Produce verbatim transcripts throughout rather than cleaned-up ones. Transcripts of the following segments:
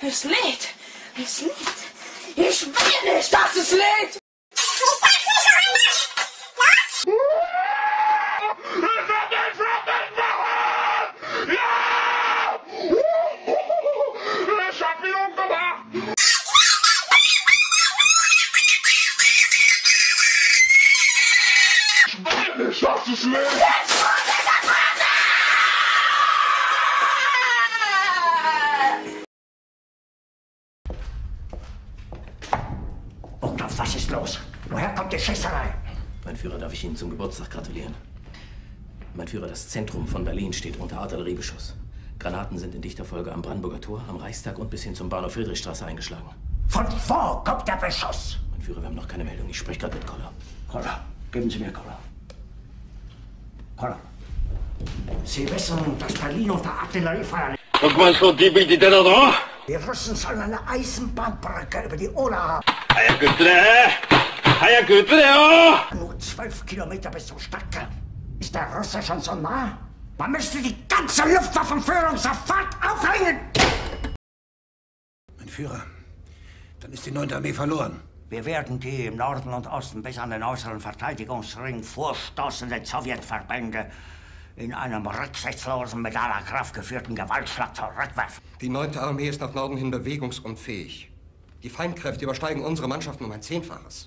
Es lädt. Es lädt. Ich will nicht, dass es lädt. Das ist schlecht! Bogdanov, was ist los? Woher kommt die Schießerei? Mein Führer, darf ich Ihnen zum Geburtstag gratulieren? Mein Führer, das Zentrum von Berlin steht unter Artilleriebeschuss. Granaten sind in dichter Folge am Brandenburger Tor, am Reichstag und bis hin zum Bahnhof Friedrichstraße eingeschlagen. Von wo kommt der Beschuss? Mein Führer, wir haben noch keine Meldung. Ich spreche gerade mit Koller. Koller, geben Sie mir Koller. Koller, Sie wissen, dass Berlin unter Artilleriefeuer liegt. Und was für die bitte denn da? Die Russen sollen eine Eisenbahnbrücke über die Oder haben. Herr Gütle! Herr Gütle, ja! Nur zwölf Kilometer bis zum Stadtkern. Ist der Russe schon so nah? Man müsste die ganze Luftwaffenführung sofort aufhängen! Mein Führer, dann ist die neunte Armee verloren. Wir werden die im Norden und Osten bis an den äußeren Verteidigungsring vorstoßenden Sowjetverbände in einem rücksichtslosen, mit aller Kraft geführten Gewaltschlag zurückwerfen. Die neunte Armee ist nach Norden hin bewegungsunfähig. Die Feindkräfte übersteigen unsere Mannschaften um ein Zehnfaches.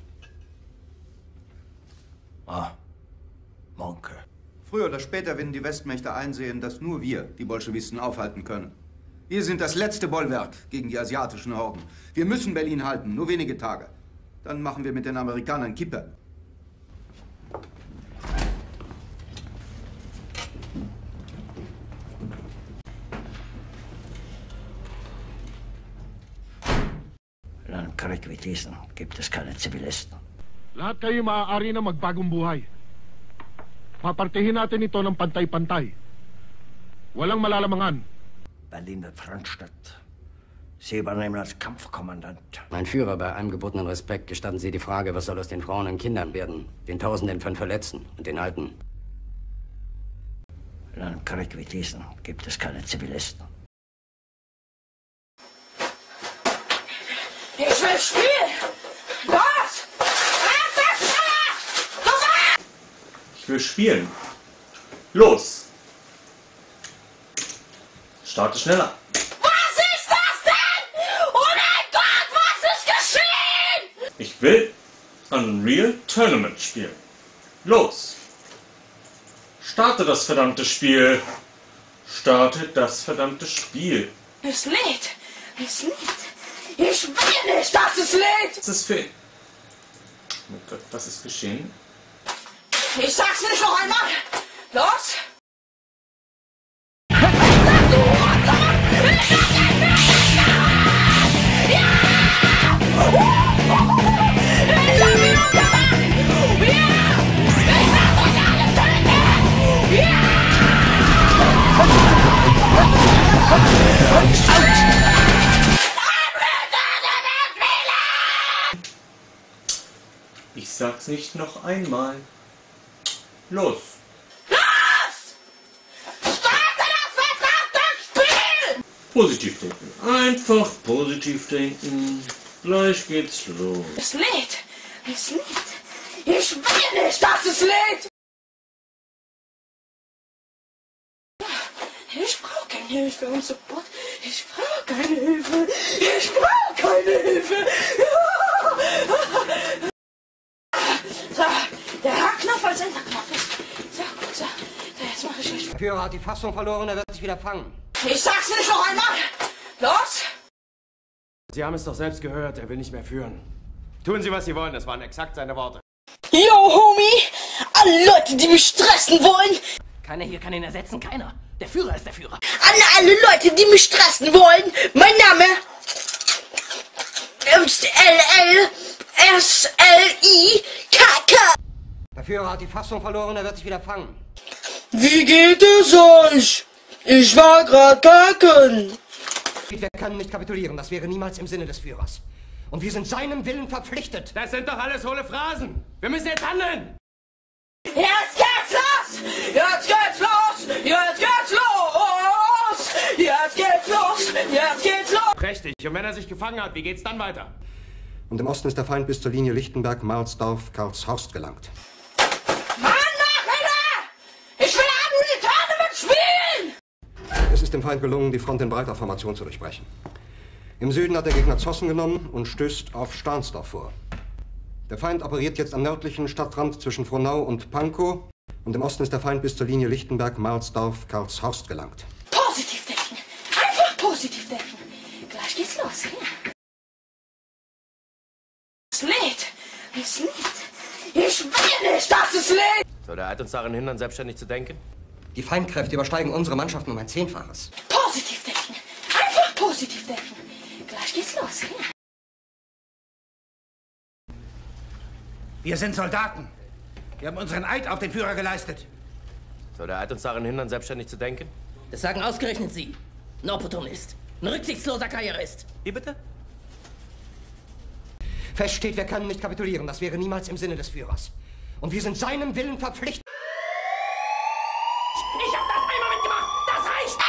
Ah, Monke. Früher oder später werden die Westmächte einsehen, dass nur wir die Bolschewisten aufhalten können. Wir sind das letzte Bollwerk gegen die asiatischen Horden. Wir müssen Berlin halten, nur wenige Tage. Dann machen wir mit den Amerikanern Kippe. In einem Krieg wie diesen gibt es keine Zivilisten. Lahat kayo maaari na magbagong buhay. Papartihin natin ito ng pantay-pantay. Walang malalamangan. Berlin wird Frontstadt. Sie übernehmen als Kampfkommandant. Mein Führer, bei allem gebotenen Respekt, gestatten Sie die Frage, was soll aus den Frauen und Kindern werden, den Tausenden von Verletzten und den Alten? In einem Krieg wie diesen gibt es keine Zivilisten. Ich will spielen. Los! Ich will spielen. Los! Starte schneller. Was ist das denn? Oh mein Gott, was ist geschehen? Ich will Unreal Tournament spielen. Los! Starte das verdammte Spiel. Starte das verdammte Spiel. Es lädt. Es lädt. Ich will nicht, dass es lädt. Was ist für... Oh mein Gott, was ist geschehen? Ich sag's nicht noch einmal. Los! Ich sag's nicht noch einmal. Los! Los! Starte das verdammte Spiel! Positiv denken. Einfach positiv denken. Gleich geht's los. Es lädt. Es lädt. Ich will nicht, dass es lädt. Ich brauche keine Hilfe und Support. Ich brauche keine Hilfe. Ich brauche keine Hilfe. So, der H-Knopf als Enterknopf ist. So, gut, so. So, jetzt mache ich euch. Der Führer hat die Fassung verloren, er wird sich wieder fangen. Ich sag's nicht noch einmal. Los! Sie haben es doch selbst gehört, er will nicht mehr führen. Tun Sie, was Sie wollen, das waren exakt seine Worte. Yo, Homie! Alle Leute, die mich stressen wollen! Keiner hier kann ihn ersetzen, keiner. Der Führer ist der Führer. An alle Leute, die mich stressen wollen! Mein Name ist L L S L I K K. Der Führer hat die Fassung verloren, er wird sich wieder fangen. Wie geht es euch? Ich war grad kacken. Wir können nicht kapitulieren, das wäre niemals im Sinne des Führers. Und wir sind seinem Willen verpflichtet. Das sind doch alles hohle Phrasen. Wir müssen jetzt handeln. Jetzt geht's los! Jetzt geht's los! Jetzt geht's los! Jetzt geht's los! Jetzt geht's los! Prächtig. Und wenn er sich gefangen hat, wie geht's dann weiter? Und im Osten ist der Feind bis zur Linie Lichtenberg-Marsdorf, Karlshorst gelangt. Mann, Nachrichter! Ich will auch nur die Tournament spielen! Es ist dem Feind gelungen, die Front in breiter Formation zu durchbrechen. Im Süden hat der Gegner Zossen genommen und stößt auf Stahnsdorf vor. Der Feind operiert jetzt am nördlichen Stadtrand zwischen Frohnau und Pankow. Und im Osten ist der Feind bis zur Linie Lichtenberg-Marsdorf, Karlshorst gelangt. Positiv denken! Einfach positiv denken! Gleich geht's los, ja? Es lädt! Es lädt! Ich will nicht, dass es lädt! Soll der Eid uns daran hindern, selbstständig zu denken? Die Feindkräfte übersteigen unsere Mannschaften um ein Zehnfaches. Positiv denken! Einfach positiv denken! Gleich geht's los, ja? Wir sind Soldaten. Wir haben unseren Eid auf den Führer geleistet. Soll der Eid uns daran hindern, selbstständig zu denken? Das sagen ausgerechnet Sie. Ein Opportunist. Ein rücksichtsloser Karrierist. Wie bitte? Fest steht, wir können nicht kapitulieren. Das wäre niemals im Sinne des Führers. Und wir sind seinem Willen verpflichtet. Ich hab das einmal mitgemacht. Das reicht.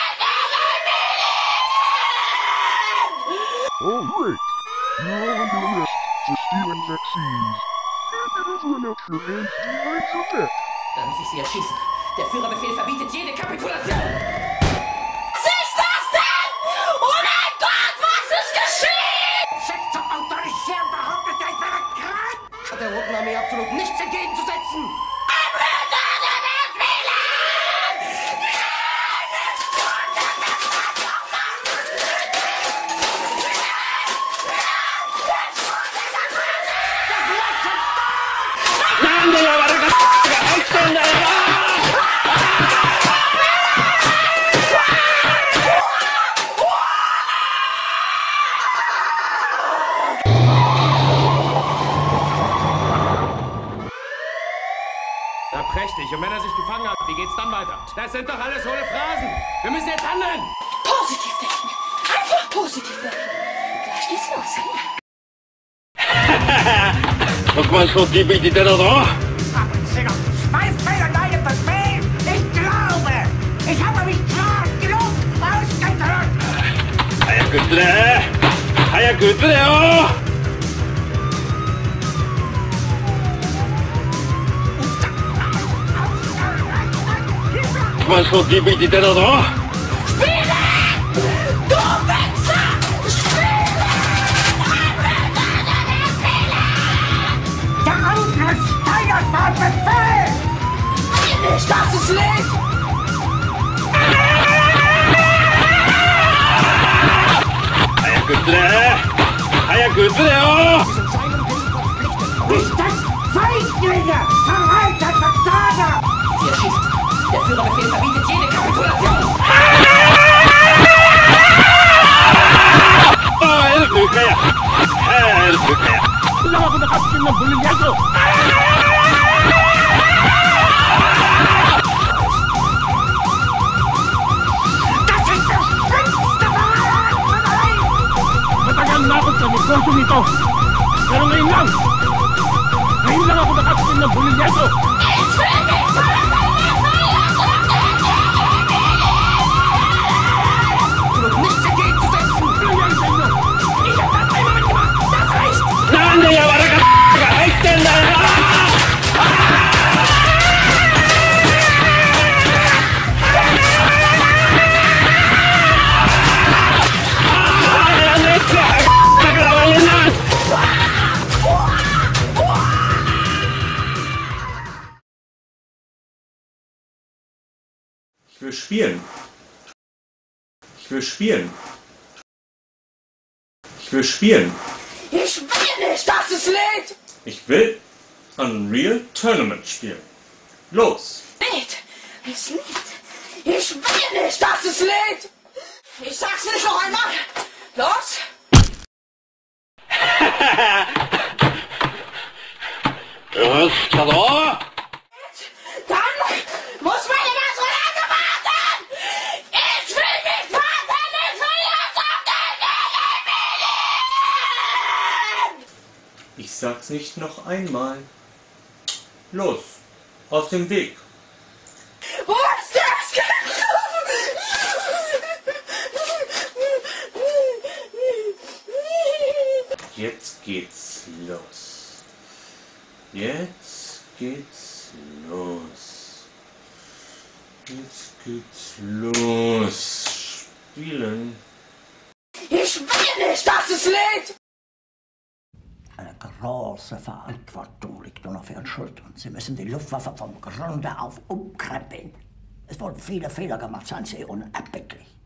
All right. You're on the list for stealing vaccines. Run up your hands behind your neck. Dann muss ich Sie erschießen. Der Führerbefehl verbietet jede Kapitulation. Was ist das denn? Oh mein Gott, was ist geschehen? Schickt zum Autorisieren behauptet, ich wäre krank! Hat der Roten Armee absolut nichts entgegenzusetzen. Na prächtig. Und wenn er sich gefangen hat, wie geht's dann weiter? Das sind doch alles hohle Phrasen. Wir müssen jetzt handeln. Positiv denken. Einfach positiv denken. Gleich geht's los, ja? Was meinst du, die bietet der da? Haben Sie noch Zweifel an meinem Befehl? Ich glaube, ich habe mich klar genug ausgedrückt. 早く撃つね早く撃つねよ Was meinst du, die bietet der da? Spiele! Du Wichser! Spiele! Der Angriff steigert mein Befehl! Nicht, dass es lädt! 早く撃つね早く撃つねよ Nicht das Feindlinge! Verreiter Versager! Sie erschießt. Der Führerbefehl verbietet jede Kapitulation. Oh, help kaya! Help kaya! Lang ako nakatikim ng bulilyado. Das ist der schlimmste Verrat! Matagal na ako sa negosyo nito. Pero ngayon lang. Ngayon lang ako nakatikim ng bulilyado. Nichts entgegenzusetzen! Ich hab das einmal mitgemacht. Das reicht. なんで柔らかが入ってんだよ Ich will spielen. Ich will spielen. Ich will spielen. Ich will nicht, dass es lädt! Ich will Unreal Tournament spielen. Los! Lädt! Es lädt! Ich will nicht, dass es lädt! Ich sag's nicht noch einmal! Los! Was da da? Dann muss man immer so lange warten! Ich will nicht warten! Ich will jetzt auf den Willen! Ich sag's nicht noch einmal. Los! Aus dem Weg! Wo ist das? jetzt geht's los. Jetzt geht's los. Jetzt geht's los. Spielen. Ich will nicht, dass es lädt! Eine große Verantwortung liegt nun auf Ihren Schultern. Sie müssen die Luftwaffe vom Grunde auf umkrempeln. Es wurden viele Fehler gemacht, seien Sie unerbittlich.